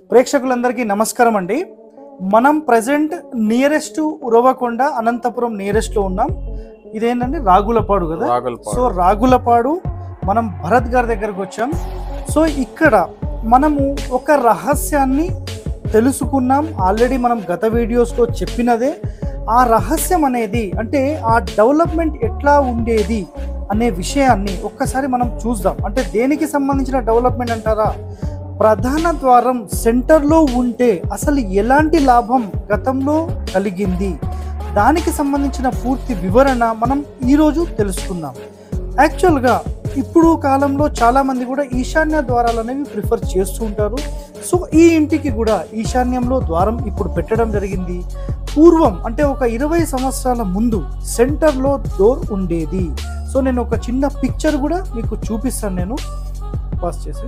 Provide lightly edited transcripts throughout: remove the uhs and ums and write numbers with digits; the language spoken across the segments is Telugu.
ప్రేక్షకులందరికీ నమస్కారం అండి. మనం present nearest Uravakonda Anantapur nearest లో ఉన్నాం. ఇదేంటంటే రాగులపాడు కదా. సో రాగులపాడు మనం భరత్ గారి దగ్గరకు వచ్చాం. సో ఇక్కడ మనము ఒక రహస్యాన్ని తెలుసుకున్నాం. ఆల్రెడీ మనం గత వీడియోస్లో చెప్పినదే. ఆ రహస్యం అనేది అంటే ఆ డెవలప్మెంట్ ఎట్లా ఉండేది అనే విషయాన్ని ఒక్కసారి మనం చూద్దాం. అంటే దేనికి సంబంధించిన డెవలప్మెంట్ అంటారా, ప్రధాన ద్వారం సెంటర్లో ఉంటే అసలు ఎలాంటి లాభం గతంలో కలిగింది, దానికి సంబంధించిన పూర్తి వివరణ మనం ఈరోజు తెలుసుకుందాం. యాక్చువల్గా ఇప్పుడు కాలంలో చాలామంది కూడా ఈశాన్య ద్వారాలు అనేవి ప్రిఫర్ చేస్తూ ఉంటారు. సో ఈ ఇంటికి కూడా ఈశాన్యంలో ద్వారం ఇప్పుడు పెట్టడం జరిగింది. పూర్వం అంటే ఒక 20 సంవత్సరాల ముందు సెంటర్లో డోర్ ఉండేది. సో నేను ఒక చిన్న పిక్చర్ కూడా మీకు చూపిస్తాను. నేను పాస్ చేసి.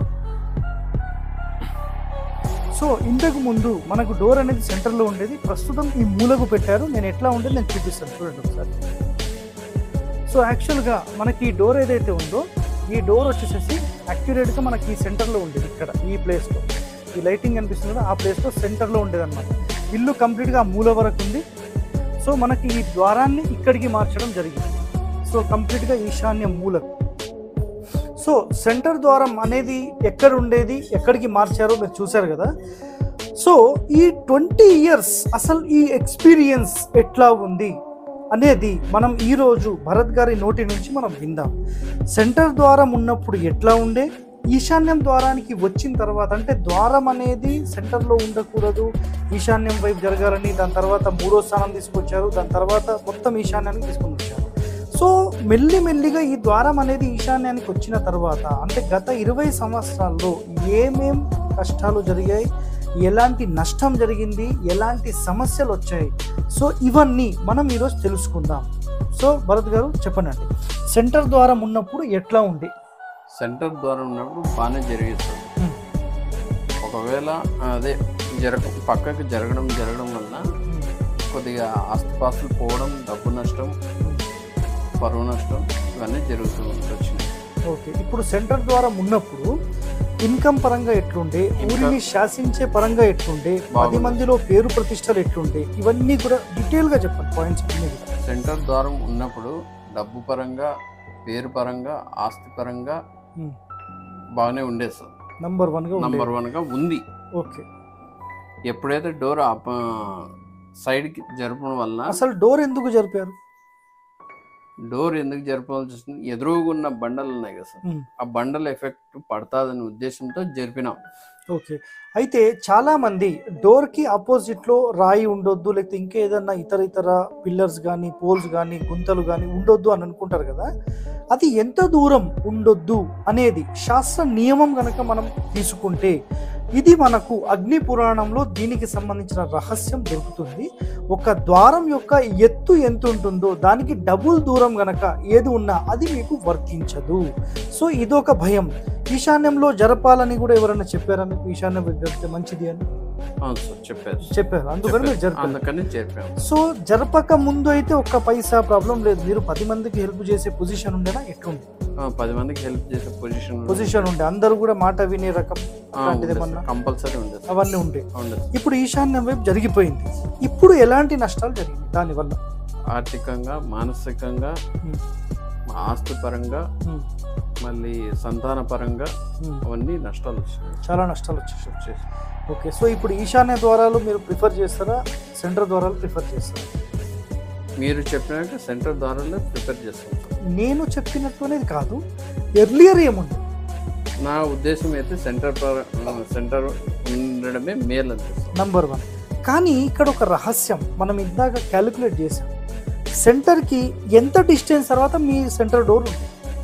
సో ఇంతకు ముందు మనకు డోర్ అనేది సెంటర్లో ఉండేది. ప్రస్తుతం ఈ మూలకు పెట్టారు. నేను ఎట్లా ఉండేది నేను చూపిస్తాను, చూడండి ఒకసారి. సో యాక్చువల్గా మనకి ఈ డోర్ ఏదైతే ఉందో ఈ డోర్ వచ్చేసేసి యాక్యురేట్గా మనకి ఈ సెంటర్లో ఉండేది. ఇక్కడ ఈ ప్లేస్లో ఈ లైటింగ్ కనిపిస్తుంది కదా, ఆ ప్లేస్లో సెంటర్లో ఉండేది అనమాట. ఇల్లు కంప్లీట్గా మూల వరకు ఉంది. సో మనకి ఈ ద్వారాన్ని ఇక్కడికి మార్చడం జరిగింది. సో కంప్లీట్గా ఈశాన్య మూలకు. సో సెంటర్ ద్వారం అనేది ఎక్కడ ఉండేది, ఎక్కడికి మార్చారో మీరు చూశారు కదా. సో ఈ 20 ఇయర్స్ అసలు ఈ ఎక్స్పీరియన్స్ ఎట్లా ఉంది అనేది మనం ఈరోజు భరత్ గారి నోటి నుంచి మనం విందాం. సెంటర్ ద్వారం ఉన్నప్పుడు ఎట్లా ఉండే, ఈశాన్యం ద్వారానికి వచ్చిన తర్వాత అంటే ద్వారం అనేది సెంటర్లో ఉండకూడదు, ఈశాన్యం వైపు జరగాలని దాని తర్వాత 3వ స్థానం తీసుకొచ్చారు. దాని తర్వాత మొత్తం ఈశాన్యానికి తీసుకొని వచ్చారు. సో మెల్లిమెల్లిగా ఈ ద్వారం అనేది ఈశాన్యానికి వచ్చిన తర్వాత అంటే గత 20 సంవత్సరాల్లో ఏమేం కష్టాలు జరిగాయి, ఎలాంటి నష్టం జరిగింది, ఎలాంటి సమస్యలు వచ్చాయి, సో ఇవన్నీ మనం ఈరోజు తెలుసుకుందాం. సో భరత్ గారు చెప్పండి, సెంటర్ ద్వారం ఉన్నప్పుడు ఎట్లా ఉంది? సెంటర్ ద్వారం ఉన్నప్పుడు బాగానే జరిగేస్తుంది. ఒకవేళ అదే పక్కకి జరగడం వల్ల కొద్దిగా ఆస్తిపాస్తులు పోవడం, డబ్బు నష్టం, పరువు నష్టం ఇవన్నీ జరుగుతూ వచ్చినాయి. ఓకే, ఇప్పుడు సెంటర్ ద్వారం ఉన్నప్పుడు ఇన్కమ్ పరంగా ఎట్లుండే, ఊరిని శాసించే పరంగా ఎట్లుండే, 10 మందిలో పేరు ప్రతిష్టలు ఎట్లుండే, ఇవన్నీ కూడా డీటెయిల్గా చెప్పండి పాయింట్స్ అన్నీ. సెంటర్ ద్వారం ఉన్నప్పుడు డబ్బు పరంగా, పేరు పరంగా, ఆస్తి పరంగా బాగానే ఉండేది సార్. నంబర్ వన్గా ఉంది. ఓకే, ఎప్పుడైతే డోర్ సైడ్కి జరపడం వల్ల అసలు డోర్ ఎందుకు జరిపారు? డోర్ ఎందుకు జరపాల్సి వస్తుంది, ఎదురుగా ఉన్న బండలు ఉన్నాయి కదా సార్, ఆ బండల ఎఫెక్ట్ పడుతుందనే ఉద్దేశంతో జరిపినాం. ఓకే, అయితే చాలా మంది డోర్ కి ఆపోజిట్ లో రాయి ఉండొద్దు, లేకపోతే ఇంకా ఏదన్నా ఇతర పిల్లర్స్ కానీ, పోల్స్ కానీ, గుంతలు కానీ ఉండొద్దు అని అనుకుంటారు కదా. అది ఎంత దూరం ఉండొద్దు అనేది శాస్త్ర నియమం కనుక మనం తీసుకుంటే ఇది మనకు అగ్ని పురాణంలో దీనికి సంబంధించిన రహస్యం దొరుకుతుంది. ఒక ద్వారం యొక్క ఎత్తు ఎంత ఉంటుందో దానికి డబుల్ దూరం గనక ఏది ఉన్నా అది మీకు వర్తించదు. సో ఇదొక భయం. ఈశాన్యంలో జరపాలని కూడా ఎవరైనా చెప్పారా మీకు? ఈశాన్యం జరిపితే మంచిది అని చెప్పారు, అందుకని జరిపారు. సో జరపక ముందు అయితే ఒక్క పైసా ప్రాబ్లం లేదు, మీరు 10 మందికి హెల్ప్ చేసే పొజిషన్ ఉండేనా? ఎట్లుంది? 10 మందికి హెల్ప్ చేసే పొజిషన్ ఉండే, అందరూ కూడా మాట వినే రకం కంపల్సరీ ఉండే, అవన్నీ ఉండే. ఇప్పుడు ఈశాన్యం వైపు జరిగిపోయింది. ఇప్పుడు ఎలాంటి నష్టాలు జరిగింది దానివల్ల? ఆర్థికంగా, మానసికంగా, ఆస్తి పరంగా, మళ్ళీ సంతాన పరంగా అవన్నీ నష్టాలు వచ్చాయి, చాలా నష్టాలు వచ్చేసి. ఓకే, సో ఇప్పుడు ఈశాన్య ద్వారాలు మీరు ప్రిఫర్ చేస్తారా, సెంటర్ ద్వారాలు ప్రిఫర్ చేస్తారా? మీరు చెప్పినట్టు సెంటర్ ద్వారాలు ప్రిఫర్ చేస్తాం. నేను చెప్పినట్టు అనేది కాదు, ఎర్లియర్ ఏముంది నా ఉద్దేశం అయితే సెంటర్ ఉండడమే మేలు అనిపిస్తుంది, నంబర్ 1. కానీ ఇక్కడ ఒక రహస్యం మనం ఇందాక క్యాలిక్యులేట్ చేసాం. సెంటర్కి ఎంత డిస్టెన్స్ తర్వాత మీ సెంటర్ డోర్ ఉంది?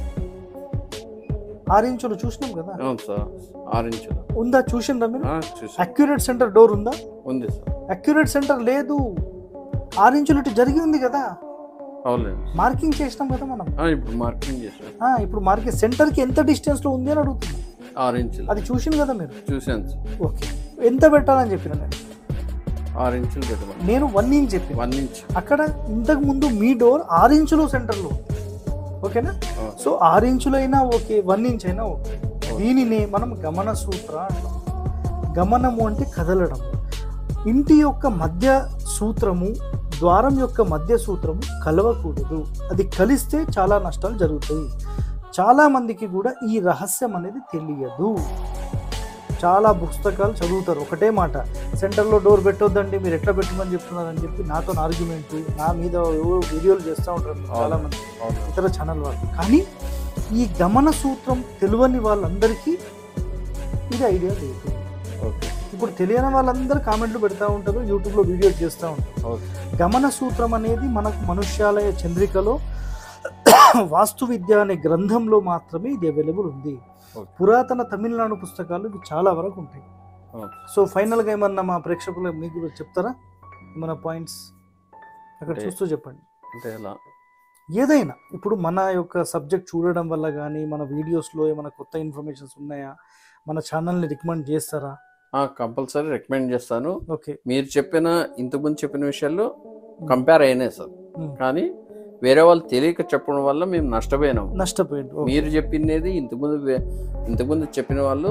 6 ఇంచులు చూసినాం కదా. అవును సార్, 6 ఇంచులు ఉందా? చూసిందా మీరు? అక్యురేట్ సెంటర్ డోర్ ఉందా? ఉంది సార్. అక్యురేట్ సెంటర్ లేదు, 6 ఇంచులు ఇటు జరిగి ఉంది కదా. మార్కింగ్ చేసినాం కదా మనం. ఇప్పుడు మార్కింగ్ చేసాం. ఇప్పుడు మార్కింగ్ సెంటర్ కి ఎంత డిస్టెన్స్ లో ఉంది అని అడుగుతుంది. 6 ఇంచులు. అది చూసింది కదా మీరు? చూసాను. ఓకే, ఎంత పెట్టాలని చెప్పిన నేను? 6 ఇంచులు పెట్టాలి. నేను 1 ఇంచ్ చెప్పి 1 ఇంచ్. అక్కడ ఇంతకు ముందు మీ డోర్ 6 ఇంచులు సెంటర్లో, ఓకేనా? సో 6 ఇంచులైనా ఓకే, 1 ఇంచ్ అయినా ఓకే. దీనిని మనం గమన సూత్ర అంటాం. గమనము అంటే కదలడం. ఇంటి యొక్క మధ్య సూత్రము, ద్వారం యొక్క మధ్య సూత్రము కలవకూడదు. అది కలిస్తే చాలా నష్టాలు జరుగుతాయి. చాలామందికి కూడా ఈ రహస్యం అనేది తెలియదు. చాలా పుస్తకాలు చదువుతారు, ఒకటే మాట, సెంటర్లో డోర్ పెట్టొద్దండి, మీరు ఎట్లా పెట్టమని చెప్తున్నారని చెప్పి నాతో ఆర్గ్యుమెంట్, నా మీద వీడియోలు చేస్తూ ఉంటారు చాలామంది ఇతర ఛానల్ వాళ్ళు. కానీ ఈ గమన సూత్రం తెలియని వాళ్ళందరికీ ఇది ఐడియా లేదు. ఇప్పుడు తెలియని వాళ్ళందరూ కామెంట్లు పెడతా ఉంటారు, యూట్యూబ్లో వీడియోస్ చేస్తూ ఉంటారు. గమన సూత్రం అనేది మనకు మనుష్యాలయ చంద్రికలో వాస్తు విద్య అనే గ్రంథంలో మాత్రమే ఇది అవైలబుల్ ఉంది. పురాతన తమిళనాడు పుస్తకాలు ఇవి చాలా వరకు ఉంటాయి. సో ఫైనల్గా ఏమన్నా మా ప్రేక్షకులు మీకు చెప్తారా, మన పాయింట్స్ అక్కడ చూస్తూ చెప్పండి. అంటే ఎలా ఏదైనా ఇప్పుడు మన యొక్క సబ్జెక్ట్ చూడడం వల్ల కానీ మన వీడియోస్లో ఏమైనా కొత్త ఇన్ఫర్మేషన్స్ ఉన్నాయా, మన ఛానల్ని రికమెండ్ చేస్తారా? కంపల్సరీ రికమెండ్ చేస్తాను. ఓకే, మీరు చెప్పిన ఇంతకుముందు చెప్పిన విషయాల్లో కంపేర్ అయినాయి సార్, కానీ వేరే వాళ్ళు తెలియక చెప్పడం వల్ల మేము నష్టపోయాం. మీరు చెప్పింది ఇంతకుముందు చెప్పిన వాళ్ళు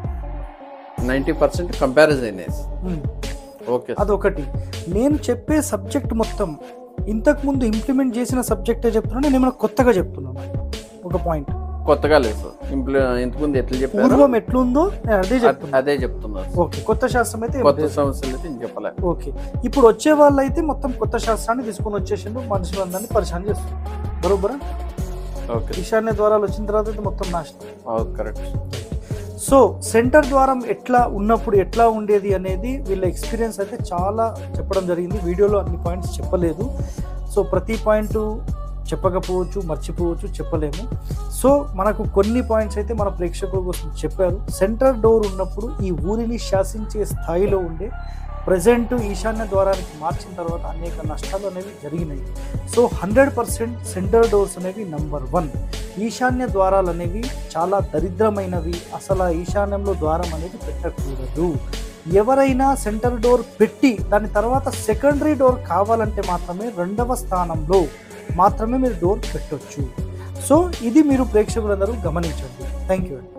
90% కంపారిజన్ అయినాయి. ఓకే, అదొకటి. నేను చెప్పే సబ్జెక్ట్ మొత్తం ఇంతకుముందు ఇంప్లిమెంట్ చేసిన సబ్జెక్టే చెప్తున్నాను, నేను ఏమైనా కొత్తగా చెప్తున్నాను. ఒక పాయింట్ కొత్తగా లేదు సార్, ఇంతకుముందు ఎట్లా చెప్పారు, పూర్వం ఎట్లుందో అదే చెప్తున్నారు. ఓకే, కొత్త శాస్త్రం అయితే కొత్త సమస్యలు అయితే చెప్పలే. ఓకే, ఇప్పుడు వచ్చే వాళ్ళు అయితే మొత్తం కొత్త శాస్త్రాన్ని తీసుకొని వచ్చేసిండు, మనుషులందరినీ పరిశాన్ చేస్తారు. బరోబరా? ఓకే, ఈశాన్య ద్వారాలు వచ్చిన తర్వాత అయితే మొత్తం నాశనం. కరెక్ట్. సో సెంటర్ ద్వారం ఎట్లా ఉన్నప్పుడు ఎట్లా ఉండేది అనేది వీళ్ళ ఎక్స్పీరియన్స్ అయితే చాలా చెప్పడం జరిగింది. వీడియోలో అన్ని పాయింట్స్ చెప్పలేదు. సో ప్రతి పాయింట్ చెప్పకపోవచ్చు, మర్చిపోవచ్చు, చెప్పలేము. సో మనకు కొన్ని పాయింట్స్ అయితే మన ప్రేక్షకుల కోసం చెప్పారు. సెంటర్ డోర్ ఉన్నప్పుడు ఈ ఊరిని శాసించే స్థాయిలో ఉండే ప్రజెంట్ ఈశాన్య ద్వారానికి మార్చిన తర్వాత అనేక నష్టాలు అనేవి జరిగినాయి. సో 100% సెంటర్ డోర్స్ అనేవి నంబర్ 1. ఈశాన్య ద్వారాలు అనేవి చాలా దరిద్రమైనవి. అసలు ఆ ఈశాన్యంలో ద్వారం అనేది పెట్టకూడదు. ఎవరైనా సెంటర్ డోర్ పెట్టి దాని తర్వాత సెకండరీ డోర్ కావాలంటే మాత్రమే 2వ స్థానంలో మాత్రమే మీరు డోర్ పెట్టొచ్చు. సో ఇది మీరు ప్రేక్షకులందరూ గమనించండి. Thank you.